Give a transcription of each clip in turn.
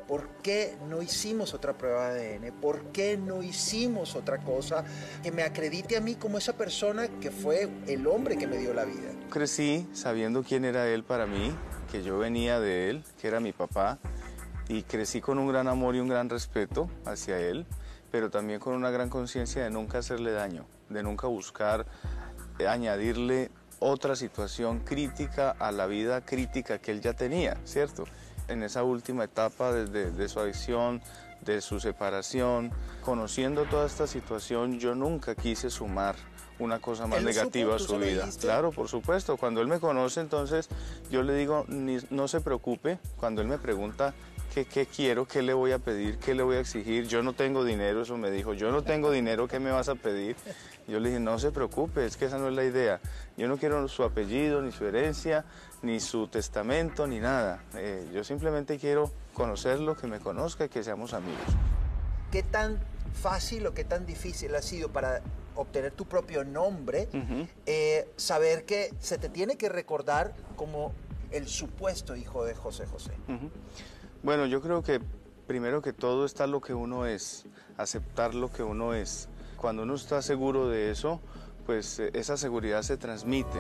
¿por qué no hicimos otra prueba de ADN? ¿Por qué no hicimos otra cosa que me acredite a mí como esa persona que fue el hombre que me dio la vida? Crecí sabiendo quién era él para mí, que yo venía de él, que era mi papá, y crecí con un gran amor y un gran respeto hacia él, pero también con una gran conciencia de nunca hacerle daño, de nunca buscar añadirle otra situación crítica a la vida crítica que él ya tenía, ¿cierto? En esa última etapa de su adicción, de su separación, conociendo toda esta situación, yo nunca quise sumar una cosa más negativa a su vida. Claro, por supuesto, cuando él me conoce, entonces yo le digo, no se preocupe, cuando él me pregunta qué quiero, qué le voy a pedir, qué le voy a exigir, yo no tengo dinero, eso me dijo, yo no tengo dinero, ¿qué me vas a pedir? Yo le dije, no se preocupe, es que esa no es la idea, yo no quiero su apellido, ni su herencia, ni su testamento, ni nada, yo simplemente quiero conocerlo, que me conozca y que seamos amigos. ¿Qué tan fácil o qué tan difícil ha sido para obtener tu propio nombre, saber que se te tiene que recordar como el supuesto hijo de José José? Bueno, yo creo que primero que todo está lo que uno es, aceptar lo que uno es. Cuando uno está seguro de eso, pues esa seguridad se transmite.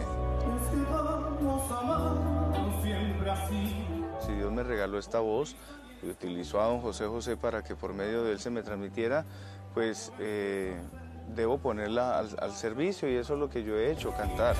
Si Dios me regaló esta voz y utilizó a don José José para que por medio de él se me transmitiera, pues debo ponerla al servicio, y eso es lo que yo he hecho, cantar.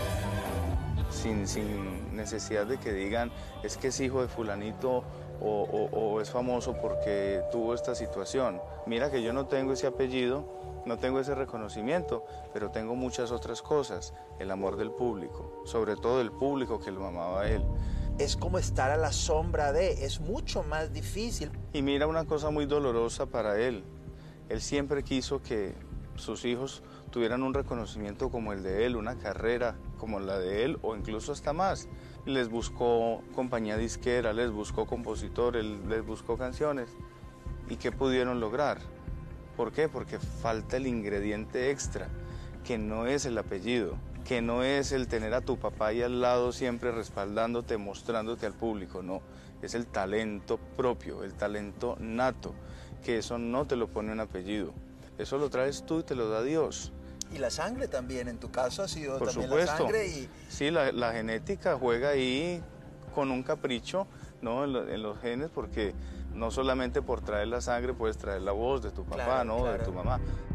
Sin necesidad de que digan, es que es hijo de fulanito o es famoso porque tuvo esta situación. Mira que yo no tengo ese apellido, no tengo ese reconocimiento, pero tengo muchas otras cosas. El amor del público, sobre todo del público que lo amaba a él. Es como estar a la sombra de, es mucho más difícil. Y mira una cosa muy dolorosa para él. Él siempre quiso que sus hijos tuvieran un reconocimiento como el de él, una carrera como la de él, o incluso hasta más. Les buscó compañía disquera, les buscó compositores, les buscó canciones. ¿Y qué pudieron lograr? ¿Por qué? Porque falta el ingrediente extra, que no es el apellido, que no es el tener a tu papá ahí al lado siempre respaldándote, mostrándote al público, no. Es el talento propio, el talento nato, que eso no te lo pone un apellido. Eso lo traes tú y te lo da Dios. Y la sangre también, en tu caso ha sido por también supuesto. La sangre. Y... sí, la genética juega ahí con un capricho, ¿no? en los genes, porque no solamente por traer la sangre puedes traer la voz de tu papá, claro, ¿no? claro. De tu mamá.